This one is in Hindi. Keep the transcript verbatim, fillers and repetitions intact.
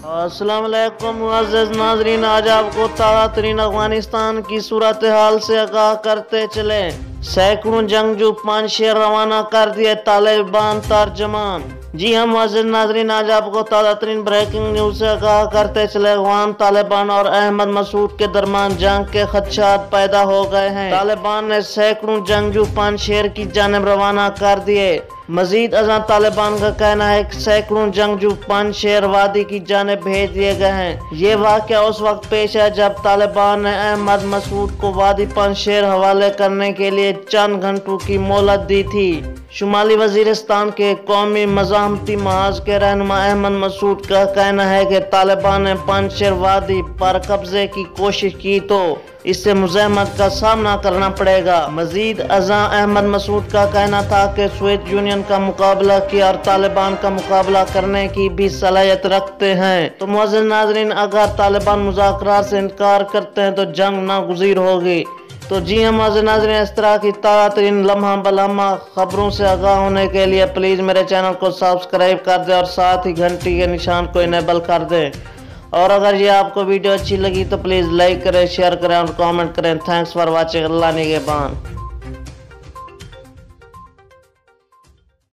अस्सलाम वालेकुम मुअज़्ज़ज़ नाज़रीन, आज आपको ताज़ा तरीन अफ़गानिस्तान की सूरत हाल से आगाह करते चले। सैकड़ों जंगजू पानशेर रवाना कर दिए तालिबान तर्जमान। जी हम मुअज़्ज़ज़ नाज़रीन, आज आपको ताज़ा तरीन ब्रेकिंग न्यूज़ से आगाह करते चले। अफ़गान तालिबान और अहमद मसूद के दरमियान जंग के खदशात पैदा हो गए हैं। तालिबान ने सैकड़ों जंगजू पानशेर की जानिब रवाना कर दिए। मजीद अज़ां तालिबान का कहना है कि सैकड़ों जंगजू पानशेर वादी की जानिब भेज दिए गए हैं। ये वाक़या उस वक्त पेश है जब तालिबान ने अहमद मसूद को वादी पानशेर हवाले करने के लिए चंद घंटों की मोहलत दी थी। शुमाली वजीरिस्तान के कौमी मज़ाहमती महाज के रहनुमा अहमद मसूद का कहना है कि तालिबान ने पानशेर वादी पर कब्जे की कोशिश की तो इससे मुज़ाहमत का सामना करना पड़ेगा। मजीद अज़ां अहमद मसूद का कहना था कि सोवियत यूनियन का मुकाबला किया और तालिबान का मुकाबला करने की भी सलाहियत रखते हैं। तो मुअज़्ज़ज़ नाज़रीन, अगर तालिबान मुज़ाकरात से इनकार करते हैं तो जंग नागुज़ीर होगी। तो जी हम मुअज़्ज़ज़ नाज़रीन, इस तरह की ताज़ा तरीन लम्हा बलम्हा खबरों से आगाह होने के लिए प्लीज़ मेरे चैनल को सब्सक्राइब कर दें और साथ ही घंटी के निशान को इनेबल कर दें। और अगर ये आपको वीडियो अच्छी लगी तो प्लीज़ लाइक करें, शेयर करें और कमेंट करें। Thanks for watching. अल्लाह निगहबान।